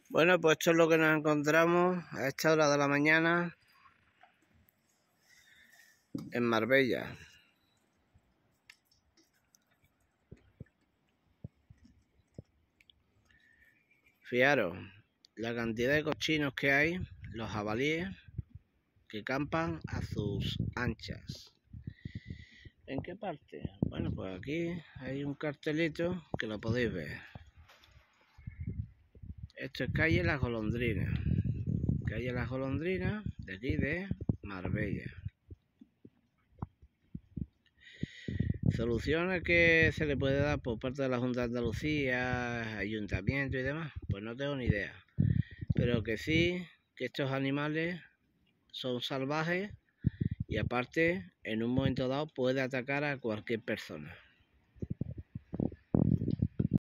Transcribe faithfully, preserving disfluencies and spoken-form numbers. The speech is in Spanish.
Bueno, pues esto es lo que nos encontramos a esta hora de la mañana en Marbella. Fijaros, la cantidad de cochinos que hay, los jabalíes que campan a sus anchas. ¿En qué parte? Bueno, pues aquí hay un cartelito que lo podéis ver. Esto es calle Las Golondrinas. Calle Las Golondrinas, de aquí de Marbella. Soluciones que se le puede dar por parte de la Junta de Andalucía, Ayuntamiento y demás, pues no tengo ni idea. Pero que sí, que estos animales son salvajes y aparte, en un momento dado, puede atacar a cualquier persona.